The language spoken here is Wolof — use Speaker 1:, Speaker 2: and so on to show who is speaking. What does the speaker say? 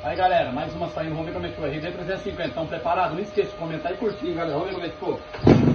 Speaker 1: Aí galera, mais uma saindo, vamos ver como é que foi. RD 350, estão preparados? Não esqueça de comentar e curtir, galera. Vamos ver como é que ficou.